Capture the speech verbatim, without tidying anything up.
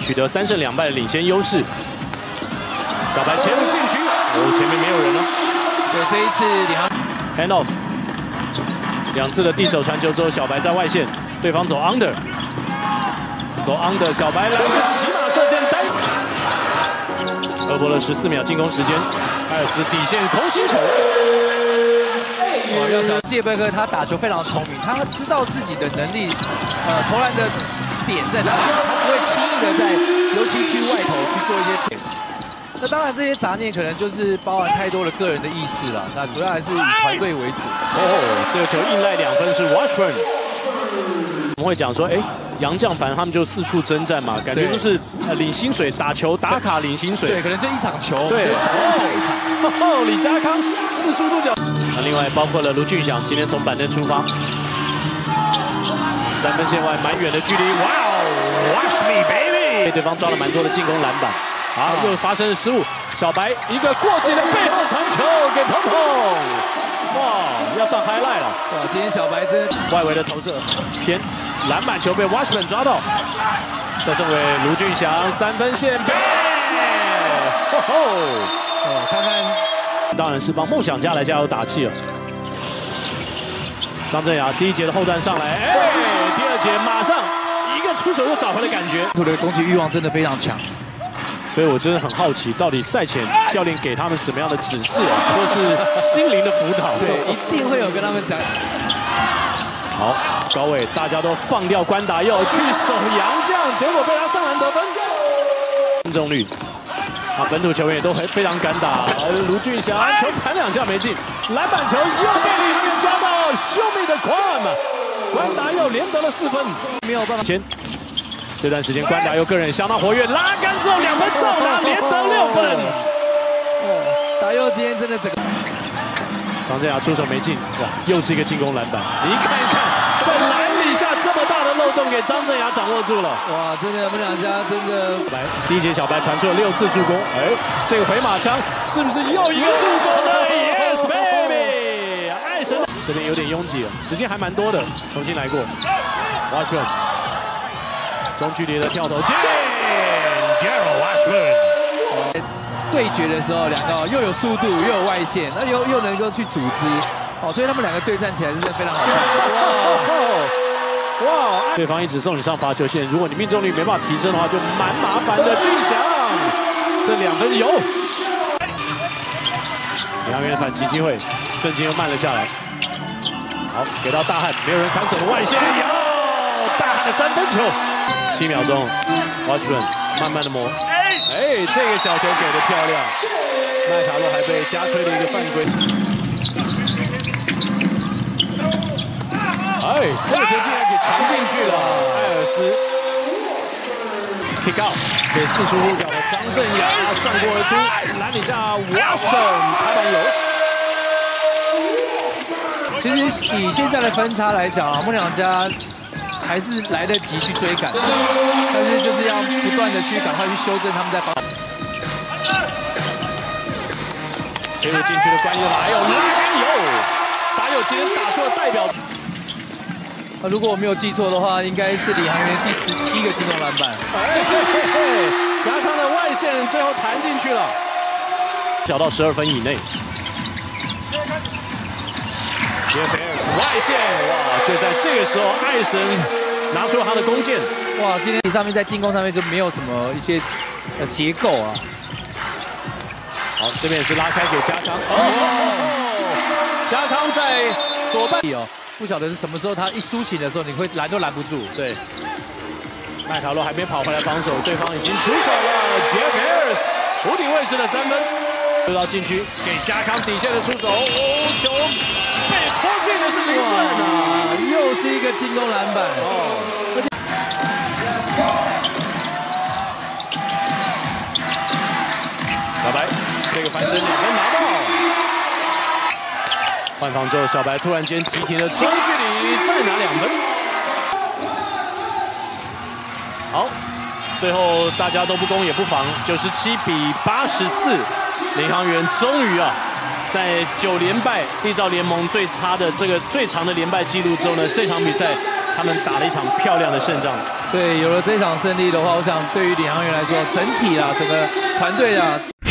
取得三胜两败的领先优势。小白切入禁区，哦，前面没有人了。 对，这一次领航 hand off， 两次的递手传球之后，小白在外线，对方走 under， 走 under， 小白来个骑马射箭单，二波了十四秒进攻时间，艾尔斯底线空心球。 哦，要小谢贝克他打球非常聪明，他知道自己的能力，呃，投篮的点在哪里，他不会轻易的在油漆区外投去做一些点。那当然，这些杂念可能就是包含太多的个人的意识了。那主要还是以团队为主。 哦，这个球硬赖两分是 Washburn。我们会讲说，哎，洋将反正他们就四处征战嘛，感觉就是呃领薪水打球打卡领薪水。 对，可能就一场球， 对， 展望下一场。 哦，李家康四十五度角。那另外包括了卢俊祥，今天从板凳出发，三分线外蛮远的距离，哇哦 ，Watch me baby！ 被对方抓了蛮多的进攻篮板。好，又发生了失误。小白一个过界的背后传球给鹏鹏，哇，要上 highlight 了。 哇，今天小白真外围的投射偏篮板球被 Washburn 抓到，再送给卢俊祥三分线背，吼吼， 哦，看看， 当然是帮梦想家来加油打气了。张镇雅第一节的后段上来，哎，第二节马上一个出手又找回了感觉， 他的攻击欲望真的非常强。 所以我真的很好奇，到底赛前教练给他们什么样的指示，或是心灵的辅导？ 对，一定会有跟他们讲。 好，高伟，大家都放掉关达佑去守洋将，结果被他上篮得分，命中率。啊，本土球员也都非常敢打。卢俊祥球弹两下没进，篮板球又被李航员抓到 ，Show me the crime！ 关达佑连得了四分， 没有办法。 前。这段时间关达佑个人相当活跃，拉杆之后两分照打，连得六分。 哦，达佑今天真的整个。 张镇雅出手没进，哇，又是一个进攻篮板。你看一看，在篮底下这么大的漏洞，给张镇雅掌握住了。 哇，真的，我们两家真的。 来，第一节小白传出了六次助攻，哎，这个回马枪是不是又一个助攻呢 ？Yes baby！ 爱神这边有点拥挤了，时间还蛮多的，重新来过。Washburn。中距离的跳投进 ，Gerald Washburn。 对决的时候，两个又有速度又有外线，那又又能够去组织，哦，所以他们两个对战起来是真的非常好看。 哇哇！对方一直送你上罚球线，如果你命中率没办法提升的话，就蛮麻烦的。俊祥，这两分有。领航员反击机会，瞬间又慢了下来。好，给到大汉，没有人看守的外线，有大汉的三分球。七秒钟 ，Washburn 慢慢的磨，哎，这个小球给的漂亮，麦卡洛还被加吹了一个犯规。哎，这个球竟然给传进去了，艾尔斯 ，kick out 给四十五度角的张镇雅涮过而出，篮底下 Washburn 擦板油。 其实以现在的分差来讲啊，梦两家。还是来得及去追赶，但是就是要不断的去赶快去修正他们在防。 切入禁区的关键还有拉杆有，达佑今天打出了代表。 啊，如果我没有记错的话，应该是领航员第十七个进攻篮板。 哎嘿嘿嘿，加康的外线最后弹进去了，小到十二分以内。Jeff Ayers 外线，哇！就在这个时候，艾神拿出了他的弓箭， 哇！今天上面在进攻上面就没有什么一些呃结构啊。 好，这边也是拉开给加康，哦，加康在左半哦，不晓得是什么时候他一苏醒的时候，你会拦都拦不住。 对，麦卡洛还没跑回来防守，对方已经出手了 ，Jeff Ayers 弧顶位置的三分。又到禁区，给加康底线的出手，哦，球被拖进的是林振啊， 又是一个进攻篮板哦。 小白这个翻身两分拿到，换防之后，小白突然间急停的中距离再拿两分。好，最后大家都不攻也不防，九十七比八十四。领航员终于啊，在九连败缔造联盟最差的这个最长的连败记录之后呢，这场比赛他们打了一场漂亮的胜仗。 对，有了这场胜利的话，我想对于领航员来说，整体啊，整个团队啊。